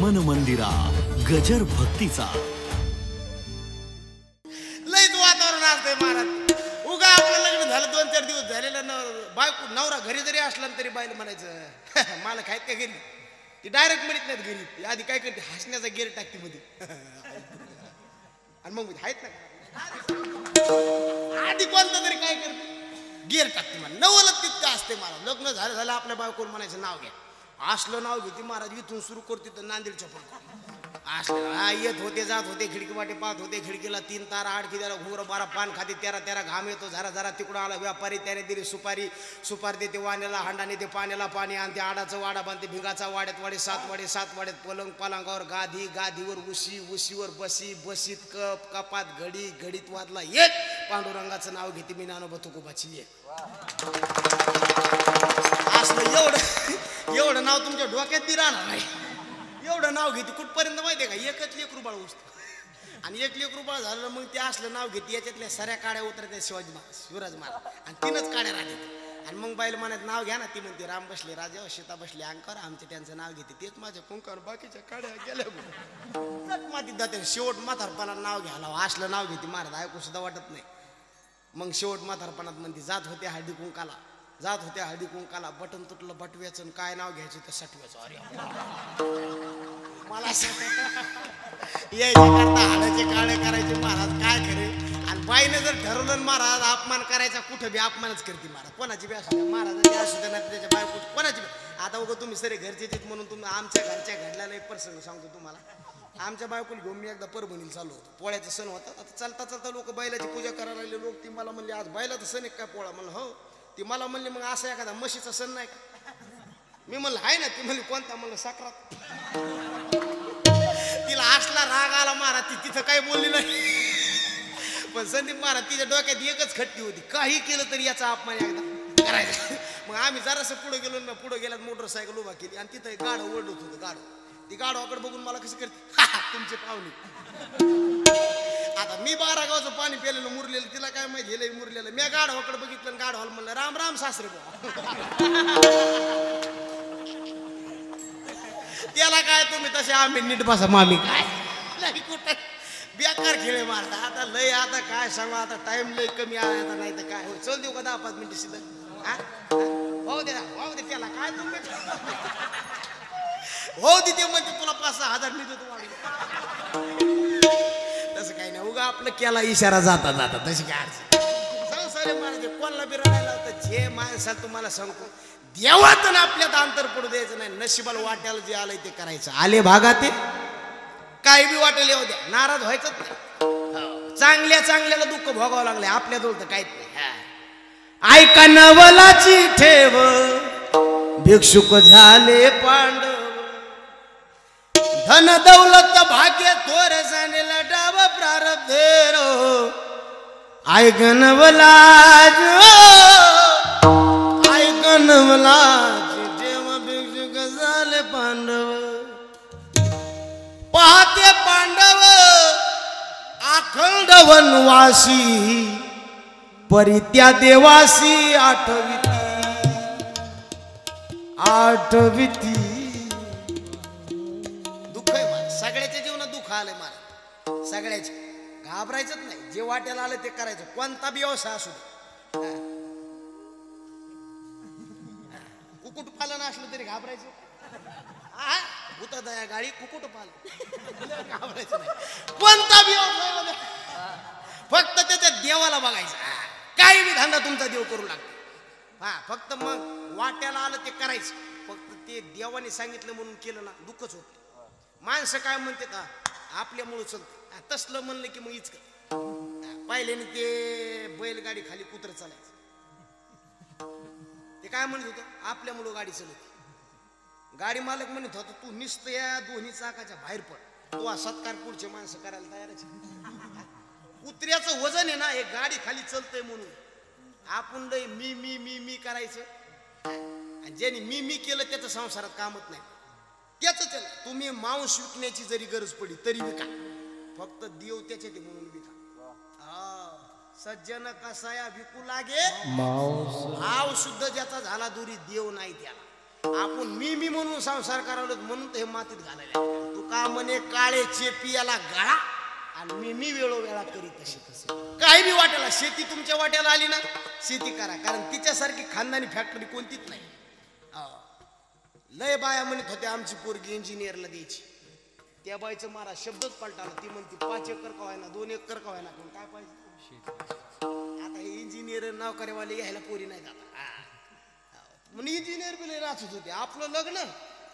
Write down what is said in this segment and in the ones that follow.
मन मंदिरा गजर भक्तीचा लयच वातावरण असतंय महाराज. उगा आपलं लग्न झालं 2-4 दिवस झालेलं बायको नवरा घरी जरी असला तरी बाईला म्हणायचं मला खायत का घरी. ती डायरेक्ट म्हणत नाहीत घरी. ती आधी काय करते हसण्याचा गेर टाकते मध्ये आणि मग आहेत ना आधी कोणता तरी काय करते गेर टाकते मला. नवलच तितकं असते मला. लग्न झालं आपल्या बायकोला म्हणायचं नाव घ्या. असलं नाव घेते महाराज. इथून सुरू करते तर नांदेडच्या पण असलं येत होते जात होते खिडकी वाटे पाहत होते. खिडकीला 3 तारा आडकी त्याला घुंगर 12 पान खाते 13 घाम येतो. जरा तिकडं आला व्यापारी त्याने दिली सुपारी देते वाण्याला हांडाने ते पाण्याला पाणी आणते. आडाचं वाडा बांधते भिंगाचा वाड्यात वाडे 7 वाड्यात पलंग पलंगावर गादीवर उशीवर बसीत कपात घडीत वाजला एक पांडुरंगाचं नाव घेते मी नानो बतुकोबाची एक. असलं एवढं नाव तुमच्या डोक्यात बी राहणार नाही. एवढं नाव घेते कुठपर्यंत माहितीये का. एकच लेकरू बाळ उचत आणि एक लेकरू बाळ झालं मग ते असलं नाव घेते. याच्यातल्या साऱ्या काड्या उतरत्या शिवाजी महाराज आणि 3च काड्या राहतात. आणि मग बाईला म्हणत नाव घ्या ना. ती म्हणते राम बसले राजा सीता बसले अंकार आमचे त्यांचं नाव घेते. तेच माझ्या कुंकार बाकीच्या काड्या गेल्या मातीत जाते. शेवट म्हातारपणात नाव घ्यायला असलं नाव घेते महाराज. ऐकू सुद्धा वाटत नाही. मग शेवट म्हातारपणात म्हणते जात होते हळदी कुंकाला बटन तुटलं बटव्याचं काय नाव घ्यायचं तर सटव्याचं. अरे मला यायच्या करता हाडाचे काळे करायचे महाराज काय खरे. आणि बाईने जर ठरवलं महाराज अपमान करायचा कुठं बी अपमानच करते महाराज. कोणाची बी असू द्या महाराजांची असू द्या नाही त्याच्या बायको कोणाची बी. आता उगा तुम्ही सरे घरचे म्हणून तुम्ही आमच्या घरच्या घडल्याला एक प्रसंग सांगतो तुम्हाला. आमच्या बायकोला घेऊन मी एकदा परभणीला चाललो होतो. पोळ्याचा सण होता. आता चालता लोक बैलाची पूजा करायला लागले लोक. ती मला म्हणले आज बैलाचा सण आहे काय पोळा. म्हणलं हो. ती मला म्हणली मग असा एखादा म्हशीचा सण नाही का. मी म्हणलं आहे ना. ती म्हणली कोणता. म्हणलं साखरात. तिला असला राग आला महाराज. ती तिथं काही बोलली नाही. पण संदीप महाराज तिच्या डोक्यात एकच खट्टी होती. काही केलं तरी याचा अपमान एकदा करायचा. मग आम्ही जरासं पुढे गेलो ना. पुढे गेल्यात मोटरसायकल उभा केली आणि तिथं एक गाढव ओरडत होतं. गाढव ती गाढवाकडे बघून मला कसं करते तुमचे पाहुणे. आता मी 12 गावचं पाणी प्यायलेलं मुरलेलं. तिला काय माहिती हे मुरलेलं. मी गाढवाकडे बघितलं गाढवाला म्हणलं राम राम सासरे बुवा. त्याला काय तुम्ही तसे आम्ही नीट बसा मामी काय नाही कुठं बेकार खेळे मारता. आता लय आता काय सांगू. आता टाइम लय कमी आहे आता. नाही तर काय चल देऊ का 10-5 मिनिटं शिल्लक. भाऊ दे त्याला काय तुम्ही हो तिथे म्हणजे तुला 5-6 हजार मी देतो वाढून. तसं काही नाही. उगा आपलं केला इशारा जाता तशी काय अडचण संसारे महाराज. कोणाला बी रडायला तर जे माणसाला तुम्हाला सांगतो देवात आपल्यात अंतर पडू द्यायचं नाही. नशिबाला वाट्याला जे आलंय ते करायचं. आले भागात ते काही बी वाटेल येऊ द्या. नाराज व्हायचंच नाही. चांगल्याला दुःख भोगावं लागले आपल्या जवळ तर काहीच नाही. ऐका नवलाची ठेव भिक्षुक झाले पांडव. धन दौलत भाग्य थोर जाणेला डाव प्रारब्ध ऐकनवलाज जेव्हा भिक्षुक झाले पांडव. पाहते पांडव अखंड वनवासी परित्या देवासी आठविती. सगळ्याच्या जीवनात दुःख आलंय मला. सगळ्याचे घाबरायचंच नाही. जे वाट्याला आलं ते करायचं. कोणता बी व्यवसाय असू दे. कुकुट पालन असलं तरी घाबरायचं. होता दया गाडी कुकुट पालन घाबरायचं नाही. कोणता बी व्यवसाय फक्त त्याच्या देवाला बघायचं. काही बी धंदा तुमचा देव करू लागतो. फक्त मग वाट्याला आलं ते करायचं. फक्त ते देवाने सांगितलं म्हणून केलं ना दुःखच होत. माणसं काय म्हणते का आपल्यामुळं चलते. तसलं म्हणलं की मग इचक पाहिल्याने ते बैलगाडी खाली कुत्र चालायचं. ते काय म्हणत होतं आपल्यामुळं गाडी चालवते. गाडी मालक म्हणत होता तू निस्त या दोन्ही चाकाच्या बाहेर पड. तो सत्कार पुढचे माणसं करायला तयारच. कुत्र्याचं वजन आहे ना हे गाडी खाली चलतंय म्हणून. आपण लय मी करायचं. ज्याने मी केलं त्याचं संसारात कामच नाही. त्याच तुम्ही मांस विकण्याची जरी गरज पडली तरी विका. फक्त देव त्याच्यात म्हणून विका. सज्जन कसाया विकू लागे भाव शुद्ध ज्याचा झाला दुरी देव नाही त्याला. आपण मी म्हणून संसार करावलो म्हणून तर हे मातीत घालायला. तू का म्हणे काळे चेपी याला गाळा आणि मी वेळोवेळा करीत तशी तसं काही बी वाट्याला. शेती तुमच्या वाट्याला आली ना शेती करा, कारण तिच्यासारखी खानदानी फॅक्टरी कोणतीच नाही. लय बाया म्हणत होते आमची पोरगी इंजिनियरला द्यायची. त्या बाईचं मारा शब्दच पलटाला. ती म्हणते 5 एकर का व्हायना 2 एकर का व्हायना पण काय पाहिजे. आता हे इंजिनियर नोकरीवाले घ्यायला पोरी नाही जात. म्हणजे इंजिनियर बी लय नाचत होते. आपलं लग्न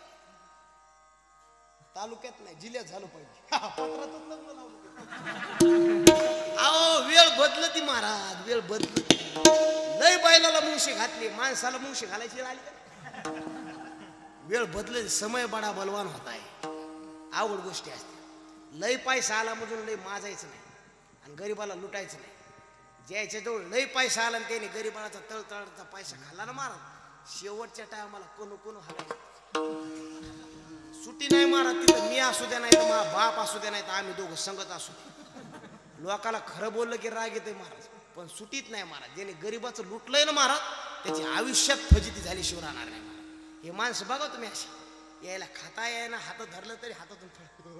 तालुक्यात नाही जिल्ह्यात झालं पाहिजे. पत्रातच लग्न लावलं. अहो वेळ बदलती महाराज, वेळ बदलती. लय बैलाला मुंशी घातली, माणसाला मुंशी घालायची आली का. वेळ बदलली, समय बडा बलवान होत आहे. आवड गोष्टी असते. लय पैसा आला म्हणून लय माजायचं नाही आणि गरीबाला लुटायचं नाही. ज्याच्या जवळ लय पैसा आला आणि त्याने गरीबाचा तळतळाचा पैसा खाल्ला ना महाराज, शेवटच्या टायमाला कोण हलायचं. सुट्टी नाही महाराज तिथं. मी असू द्या नाही तर माझा बाप असू द्या नाही तर आम्ही दोघं संगत असू द्या. लोकाला खरं बोललं की राग येतोय महाराज, पण सुट्टीत नाही महाराज. ज्याने गरीबाचं लुटलंय ना महाराज त्याची आयुष्यात फजिती झाली शिव राहणार नाही महाराज. हे माणसं बघा तुम्ही अशी यायला खाता यायला हात धरलं तरी हातातून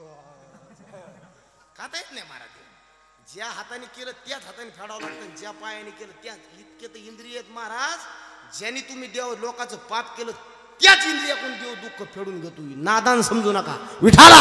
खाता येत नाही महाराज. ज्या हाताने केलं त्याच हाताने फेडावं लागतं, ज्या पायाने केलं त्याच. इतके तर इंद्रिय आहेत महाराज. ज्यांनी तुम्ही देव लोकांचं पाप केलं त्याच इंद्रियाकडून देव दुःख फेडून घेतो. नादान समजू नका. विठाला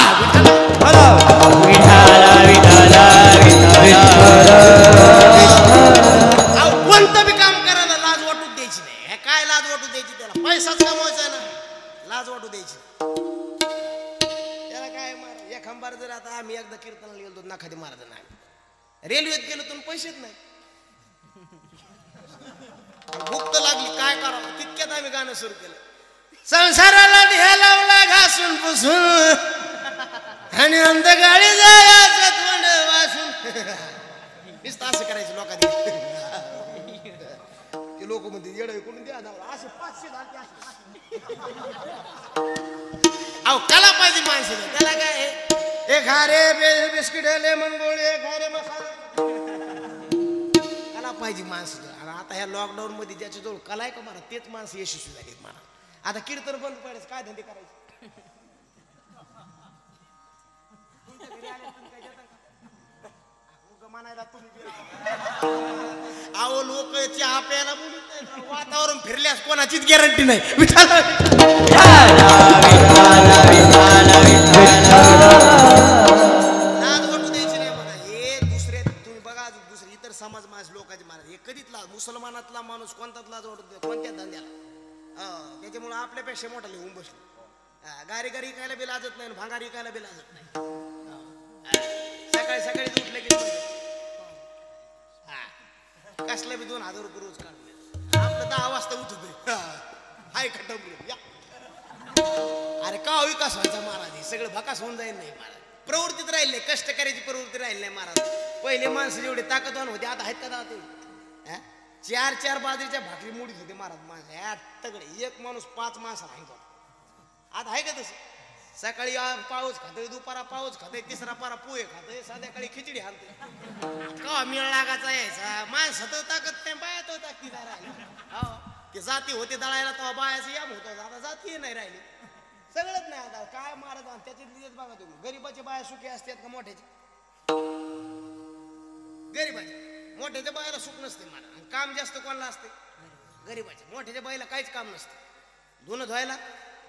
कोणतं बी काम करायला लाज वाटू द्यायची नाही. हे काय लाज वाटू द्यायची, त्याला पैसाच कमवायचा ना, लाज वाटू द्यायची. त्याला काय महाराज या खंबार जर आता आम्ही एकदा कीर्तनाला गेलो नाखादी महाराज नाही, रेल्वेत गेलो तर पैसेच नाही, भूक तर लागली काय करावं. तितक्यात आम्ही गाणं सुरू केलं. संसाराला ढ्या लावला घासून पुसून आणि अंधगाडी जायचं तोंड वासून. नुसतं असं करायचं लोकांनी. ते लोक म्हणते येडं कोणी द्या असे 500 झाले. अहो कला पाहिजे माणसाला. त्याला काय एक खारे बिस्किट लेमन गोळी एक खारे मसाला कला पाहिजे माणसाला. आणि आता ह्या लॉकडाऊन मध्ये ज्याच्या जवळ कला आहे का मला तेच माणसं यशस्वी झालीत मला. आता कीर्तन बंद पाहिजे काय धंदे करायचे. अहो लोक चहा प्यायला बोलत नाही. वातावरण फिरल्यास कोणाचीच गॅरंटी नाही. लाज वाटू द्यायची नाही मला. हे दुसरे तुम्ही बघा दुसरे इतर समाज माणूस लोकांचे महाराज हे कधीच लाज. मुसलमानातला माणूस कोणताच लाज वाटत नाही कोणत्या धंद्याला. त्याच्यामुळे आपल्यापेक्षा मोठा लिहून बसलो. गारी गारी खायला बी लाजत नाही, भांगारी खायला बी लाजत नाही. सकाळी सकाळी उठलं की कसल्या बी 2000 रुपये रोज काढले. आपलं 10 वाजता उठतोय हाय खटम या. अरे का विकास व्हायचा महाराज. सगळं भकास होऊन जाईल नाही महाराज. प्रवृत्तीत राहिले कष्ट करायची प्रवृत्ती राहिली नाही महाराज. पहिले माणसं जेवढे ताकदवान होते आता आहेत का दादा. 4 बाजरीच्या भाकरी मोडीत होते महाराज. माणसं तगडे एक माणूस 5 माणसं राहायचा. आता आहे का तसं. सकाळी पाऊस खातोय, दुपारा पाऊस खातोय, तिसरा पारा पोहे खातोय, संध्याकाळी खिचडी आणतोय. का मेळ लागायचा यायचा. माणसं तर ताकद नाही बाया तो ताकदीदार राहिली. ते जाती होते दळायला तेव्हा बायाचं याम होतं. आता जाती नाही राहिली. सगळंच नाही आता काय महाराज. त्याच्यात बघा तुम्ही गरीबाच्या बाया सुखी असतात का मोठ्याची. गरीबाच्या मोठ्याच्या बायाला सुख नसते महाराज. काम जास्त कोणाला असते गरीबाच्या. मोठ्याच्या बाईला काहीच काम नसते. धुणं धुवायला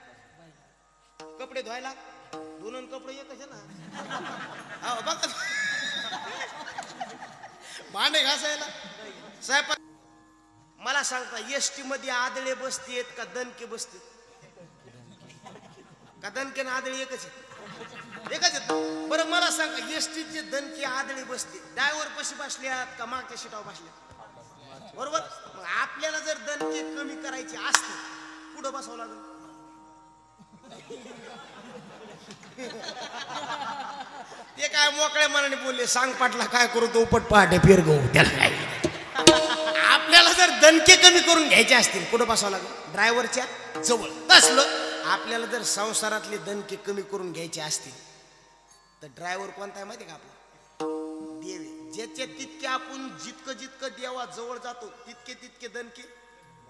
कपडे धुवायला दोन कपडे एकच आहे ना. हो बघा भांडे घासायला स्वयंपाक. मला सांगता एसटी मध्ये आदळे बसतेत का दणके बसतेत. का दणके ना आदळे एकच आहेत. बरं मला सांगा एसटीचे दणके आदळे बसते ड्रायव्हर पशी बसल्यात का मागच्या सीटावर बसल्यात. बरोबर. मग आपल्याला जर दणके कमी करायचे असते पुढं बसावं लागेल. ते काय मोकळ्या मनाने बोलले सांग पाटला काय करू तो उपट पहाटे फिर गो. त्याला आपल्याला जर दणके कमी करून घ्यायचे असतील कुठं बसावं लागेल ड्रायव्हरच्या जवळ. तसलं आपल्याला जर संसारातले दणके कमी करून घ्यायचे असतील तर ड्रायव्हर कोणता आहे माहिती का आपला देव. ज्याच्या तितके आपण जितकं देवा जवळ जातो तितके दणके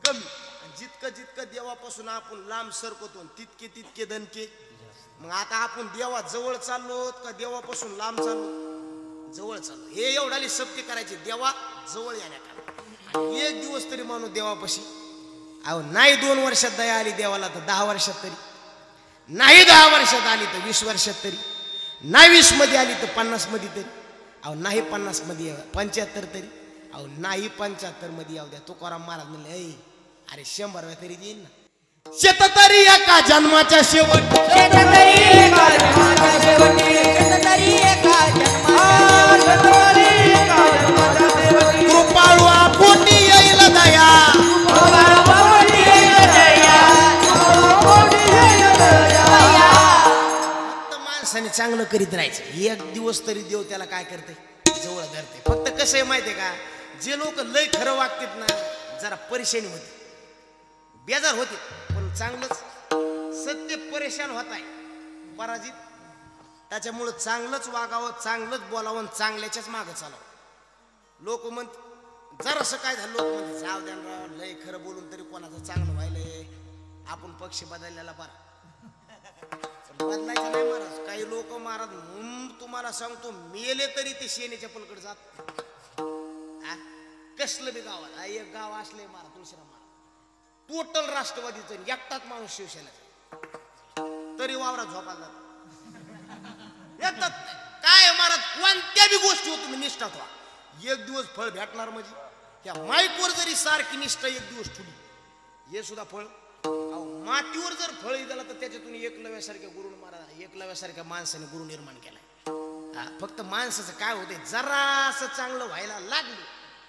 कमी. जितकं जितकं देवापासून आपण लांब सरकतो तितके तितके दणके. मग आता आपण देवा जवळ चाललो का देवापासून लांब चाललो? जवळ चाललो. हे एवढाली सक्ती करायची देवा जवळ येण्याकरता. आणि एक दिवस तरी माणूस देवापाशी अहो नाही 2 वर्षात दया आली देवाला तर 10 वर्षात तरी, नाही 10 वर्षात आली तर 20 वर्षात तरी, नाही 20 मध्ये आली तर 50 मध्ये तरी, अहो नाही 50 मध्ये 75 तरी, अहो नाही 75 मध्ये येऊ द्या. तुकाराम महाराज म्हणले अरे 100व्या तरी देईन ना. शेत तरी एका जन्माच्या शेवटी, शेत तरी एका जन्माच्या शेवटी, शेत तरी एका जन्माच्या शेवटी, कृपाळू पोटी येईल दया, पोटी येईल दया, पोटी येईल दया. फक्त माणसाने चांगलं करीत राहायचं. एक दिवस तरी देव त्याला काय करते? जवळ धरते. फक्त कसं आहे माहितीये का, जे लोक लय खरं वागतात ना जरा परेशानी होते, बेजार होते. पण चांगलंच सत्य परेशान होत आहे, पराजित. त्याच्यामुळं चांगलंच वागावं, चांगलंच बोलावं, चांगल्याच्याच मागं चालावं. लोक म्हणत जरासं काय झालं, लोक म्हणते जाऊ द्या राव, लय खरं बोलून तरी कोणाचं चांगलं व्हायलंय, आपण पक्ष बदललेला बरा. बदलायचं नाही महाराज. काही लोक महाराज तुम्हाला सांगतो मेले तरी ते शेणीच्या पलकड जात. कसलं बी गावात एक गाव असले महाराज तुळशीराम महाराज टोटल राष्ट्रवादीचं, एकटाच माणूस शिवसेनेचा, तरी वावरात झोपायला जात येतात. काय महाराज कोणत्या बी गोष्टीवर तुम्ही निष्ठात व्हा, एक दिवस फळ भेटणार. म्हणजे त्या माईकवर जरी सारखी निष्ठा एक दिवस ठुली, हे सुद्धा फळ. मातीवर जर फळ दिला तर त्याच्यातून एकलव्यासारख्या गुरु महाराज, एकलव्यासारख्या माणसाने गुरु निर्माण केलाय. फक्त माणसाचं काय होतंय, जरासं चांगलं व्हायला लागलं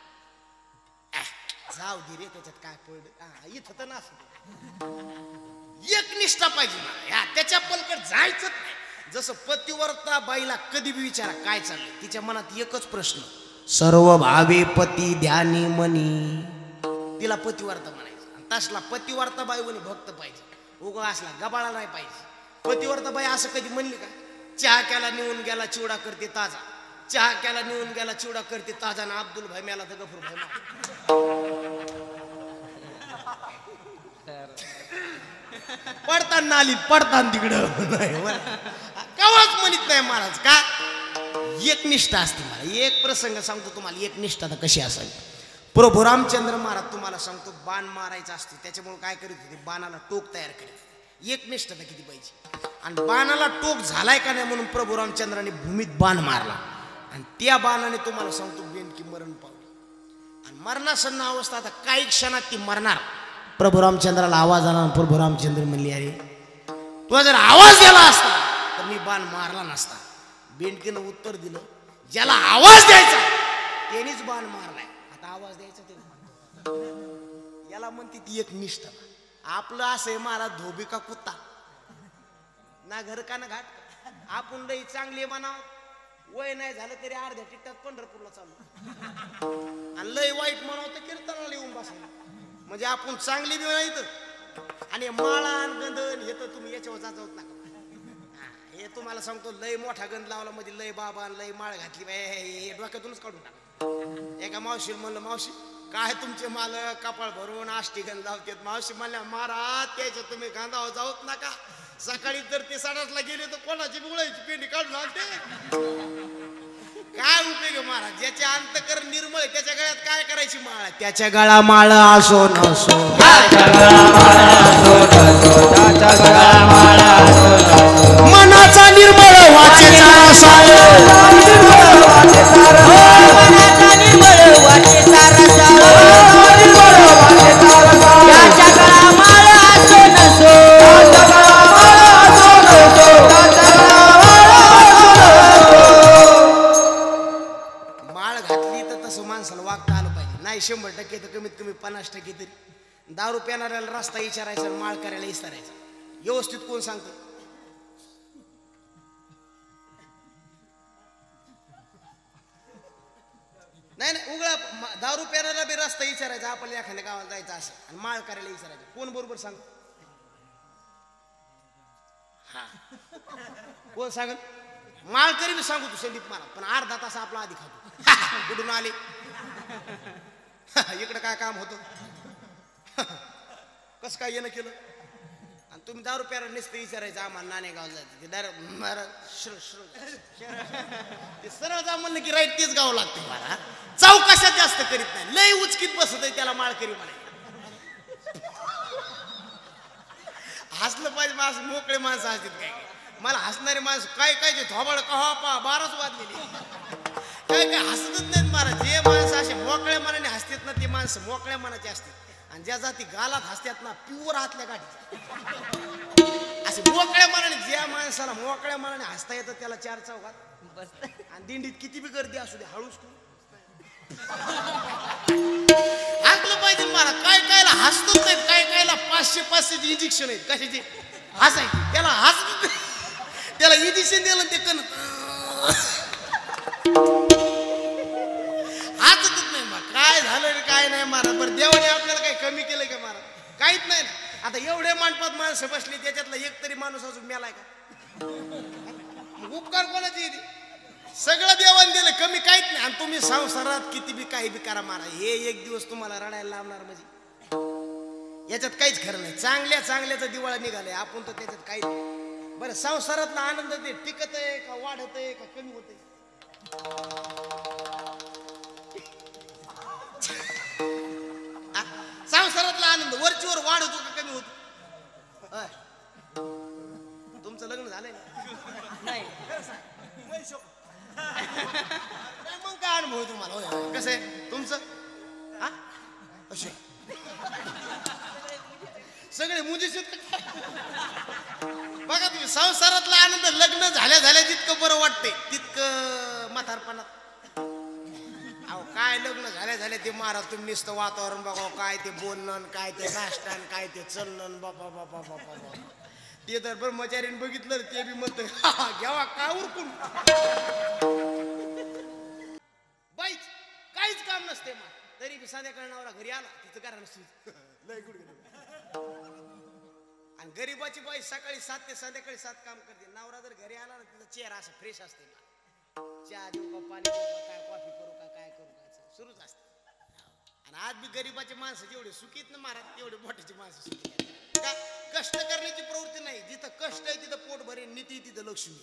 जाऊ दे रे, त्याच्यात काय पडलं इथं तर एक निष्ठा पाहिजे मला. त्याच्या पलकड जायचंच नाही. जसं पतिव्रता बाईला कधी बी विचारा काय चाललंय, तिच्या मनात एकच प्रश्न, सर्व भावे पती ध्यानी मनी. तिला पतिव्रता म्हणायचं. तसला पतिव्रता बाई म्हणे भक्त पाहिजे, उगा असला गबाळा नाही पाहिजे. पतिव्रता बाई असं कधी म्हणली का, चहा केला निवून गेला चिवडा करते ताजा, चहा केला निवून गेला चिवडा करते ताजा, ना अब्दुल भाई मेला तर गफूर भाई पडताना आली पडताना तिकडं कवाच म्हणत नाही महाराज. का एक निष्ठा असते. मला एक प्रसंग सांगतो तुम्हाला, एक निष्ठा तर कशी असावी. प्रभू रामचंद्र महाराज तुम्हाला सांगतो बाण मारायचा असतो, त्याच्यामुळे काय करीत होते, बाणाला टोक तयार करीत. एक निष्ठा तर किती पाहिजे. आणि बाणाला टोक झालाय का नाही म्हणून प्रभू रामचंद्राने भूमीत बाण मारला, आणि त्या बाणाने तुम्हाला सांगतो बेनकी मरण पावली. आणि मरणासन्न अवस्था, आता काही क्षणात ती मरणार. प्रभू रामचंद्राला आवाज आला, प्रभू रामचंद्र म्हणले अरे तुला जर आवाज दिला असता तर मी बाण मारला नसता. बेनकीनं उत्तर दिलं, ज्याला आवाज द्यायचा त्यांनीच बाण मारलाय, आता आवाज द्यायचा ते. याला म्हणते ती एक निष्ठा. आपलं असं आहे महाराज, धोबी का कुत्ता ना घर का ना घाट. आपण लई चांगले म्हणावं, वय नाही झालं तरी अर्ध्या टिकटात पंढरपूरला चालू, आणि लय वाईट म्हणावं तर कीर्तनाला येऊन बसायला. म्हणजे आपण चांगली बी नाही तर, आणि माळा आणि गंधन हे तर तुम्ही याच्यावर जात नका. हे तुम्हाला सांगतो, लय मोठा गंध लावला म्हणजे लय बाबा लय माळ घातली हे डोक्यातूनच काढून टाक. एका मावशीला म्हणलं, मावशी काय तुमचे मालक कपाळ भरून आष्टी गंध लावतात. मावशी म्हणल्या महाराज त्याच्या तुम्ही गांधावर जाऊत नका, सकाळी जर ते 7:30ला गेले तर कोणाची बुळायची पेंडी काढून आणते. काय उपयोग महाराज, ज्याचे अंतकरण निर्मळ त्याच्या गळ्यात काय करायची माळ, त्याच्या गळा माळ असो नसो, मनाचा निर्मळ वाचेचा रसाळ, मनाचा निर्मळ वाटेचा रसाळ, याच्या गळा माळ असो नसो, माळ घातली तर तसं माणसाला वागता आलं पाहिजे. नाही 100% तर कमीत कमी 50% तरी. दारू पिणाऱ्याला रस्ता विचारायचा, माळ करायला विचारायचा. व्यवस्थित कोण सांगतो? नाही नाही, उघडा दारू पिणाऱ्याला बी रस्ता विचारायचा, आपल्याला एखाद्या गावाला जायचं असं, आणि माळ करायला विचारायचं. कोण बरोबर सांग? हा कोण सांग? माळकरी बी सांगू तू संदीप महाराज, पण अर्धा तास आपला आधी खातो. कुठून आले इकडं काय काम होतं? कसं काय येणं केलं आणि तुम्ही दारू प्यारा नुसतं विचारायचं आम्हाला नाणेगाव जायचं ते डायरेक्ट ते सरळ जा म्हणलं की राईट तेच गाव लागते मला चौकशात जास्त करीत नाही लय उचकीत बसत आहे त्याला माळकरी म्हणायचं हसलं पाहिजे माणसं मोकळे माणसं असतात काय मला हसणारे माणसं काय काय ते थोबाड कहा 12च वाजलेली काय काय हसतच नाहीत महाराज जे माणसं असे मोकळ्या मनाने हसतात ना ते माणसं मोकळ्या मनाचे असतात आणि ज्या जाती गालात हसतात ना प्युअर हातल्या गाठी असे मोकळ्या मनाने ज्या माणसाला मोकळ्या मनाने हसता येतं त्याला 4 चौघात आणि दिंडीत किती बी गर्दी असू दे हळूच तू हाकलं पाहिजे मला काय कायला हसतच नाहीत काय कायला 500 इंजेक्शन आहेत कशाचे हसायचे त्याला हसत त्याला इंजेक्शन दिलं ते कण हसतच नाही मग काय झालं काय नाही मारा बरं देवाने आपल्याला काही कमी केलं का मारा काहीच नाही ना आता एवढे मांडपात माणसं बसली त्याच्यातला एक तरी माणूस अजून मेलाय का उपकार कोणाचे येते सगळं देवाने दिलं कमी काहीच नाही आणि तुम्ही संसारात किती बी काही बी करा मारा हे एक दिवस तुम्हाला रडायला लावणार म्हणजे याच्यात काहीच खरं नाही चांगल्या चांगल्याचा दिवाळा निघालाय आपण तर त्याच्यात काहीच नाही बरं संसारातला आनंद ते टिकत आहे का वाढत आहे का कमी होत आहे संसारातला आनंद वरचीवर वाढ होतो का कमी होतो तुमचं लग्न झालंय नाही मग काय अनुभव तुम्हाला कसं आहे तुमचं असे सगळे मुजीच बघा तुम्ही संसारातला आनंद लग्न झाल्या झाल्या जितकं बरं वाटतंय तितकं म्हातारपणात अहो काय लग्न झाल्या झाल्या ते महाराज तुम्ही नुसतं वातावरण बघा काय ते बोलणं काय ते नाश्तान काय ते चलणं बापा बापा बापा बापा ते तर ब्रह्मचारीने बघितलं ते बी म्हणत घ्यावा काय उरकून बाईच काहीच काम नसते मग तरी बी संध्याकाळी नवरा घरी आला तिचं कारण लय गुड आणि गरीबाची बाई सकाळी 7 ते संध्याकाळी 7 काम करते नवरा जर घरी आला ना तिचा चेहरा असा फ्रेश असते चहा देऊ का पाणी देऊ का काय कॉफी करू का काय करू का सुरूच असते आणि आज बी गरीबाची माणसं जेवढे सुखीत ना महाराज तेवढे मोठ्याची माणसं सुखी का कष्ट करण्याची प्रवृत्ती नाही जिथं कष्ट आहे तिथं पोट भरेल नीती तिथं लक्ष्मी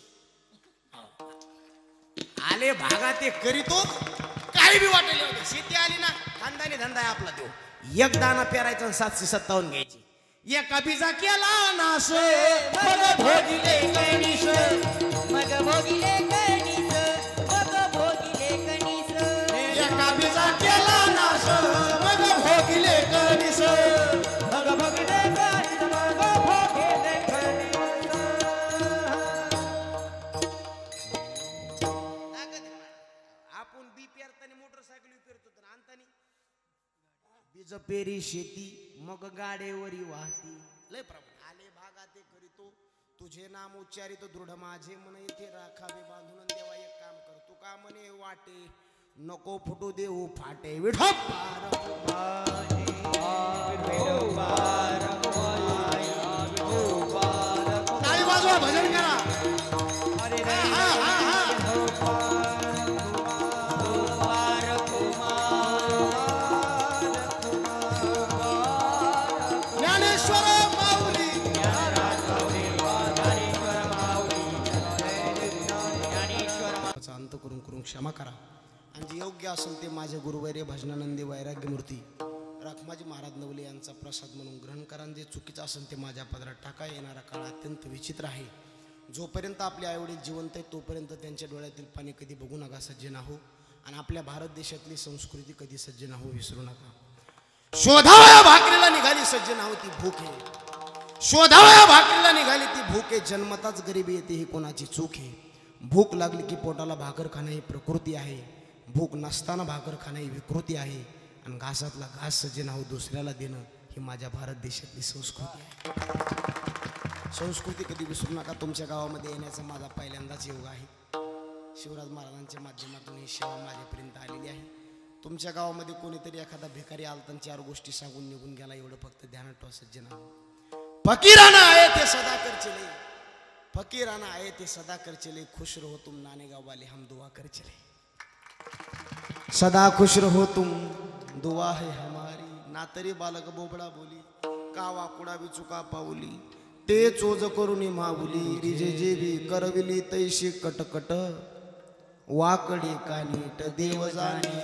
आले भागात ते करीतो काही बी वाटेल शेती आली ना खानदानी धंदा आहे आपला तो एक दाना पेरायचा 757 घ्यायची एका बीजा केला नाश मग भोगिले कणीस मग भोगिले कणीस मग भोगिले कणीस एका बीजा केला नाश मग भोगिले कणीस मग भोगिले कणीस मग भोगिले कणीस आपण बी पेरताना मोटरसायकल पेरतो तर आणतानी बीज पेरी शेती मग गाडेवरी वाहती लय प्रमाण आले भागा ते करीतो तुझे नाम उच्चारित दृढ माझे मन येथे राखावे बांधून देवा एक काम कर तू का म्हणे वाटे नको फुटू देऊ फाटे ताली वाजवा भजन करा अरे ज्ञानेश्वर माऊली अंत करून क्षमा करा आणि जे योग्य असेल ते माझे गुरुवैर्य भजनानंदी वैराग्यमूर्ती राखमाजी महाराज नवले यांचा प्रसाद म्हणून ग्रहण करा आणि जे चुकीचं असेल ते माझ्या पदरात टाका येणारा काळ अत्यंत विचित्र आहे जोपर्यंत आपले आईवडील जिवंत आहेत तोपर्यंत त्यांच्या डोळ्यातील पाणी कधी बघू नका सज्जन हो आणि आपल्या भारत देशातली संस्कृती कधी सज्जन हो विसरू नका शोधावया भाकरीला निघाली सज्जन हो ती भूक आहे शोधावया भाकरीला निघाली ती भूक आहे जन्मताच गरिबी येते ही कोणाची चूक आहे भूक लागली की पोटाला भाकर खाणं ही प्रकृती आहे भूक नसताना भाकर खाणं ही विकृती आहे आणि घासातला घास सज्जन हो दुसऱ्याला देणं ही माझ्या भारत देशातली संस्कृती आहे संस्कृती कधी विसरू नका तुमच्या गावामध्ये येण्याचा माझा पहिल्यांदाच योग आहे शिवराज महाराजांच्या माध्यमातून ही सेवा माझ्यापर्यंत आलेली आहे तुमच्या गावामध्ये कोणीतरी एखादा भिकारी आला तर 4 गोष्टी सांगून निघून गेला एवढं फक्त ध्यानात ठेवा सज्जन फकीराना आहे ते सदा कर चले फकीराना आए थे सदा कर चले खुश रहो तुम नाने गाँव वाले हम दुआ कर चले सदा खुश रहो तुम दुआ है हमारी ना तरी बालक बोबडा बोली कावा कुडावी चुका पावली ते चोज करुणी माऊली रिजे जेवी करविली तैशी कटकट वाकडी कानीट देव जाणे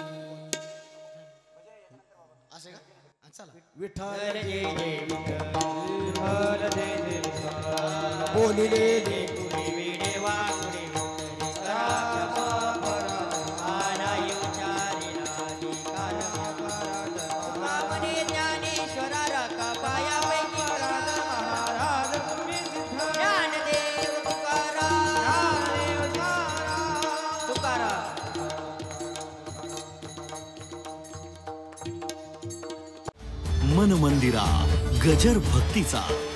असे का हा, चला विठ्ठल जय जय विठ्ठल जय जय विठ्ठल बोलिले रे कुणी वेडे वाकुडे विठ्ठली करा आला उचारी नादी काल तुकामने ज्ञानेश्वरा राका पायापैकी महाराज ज्ञानदेव तुकाराम मन मंदिरा गजर भक्तीचा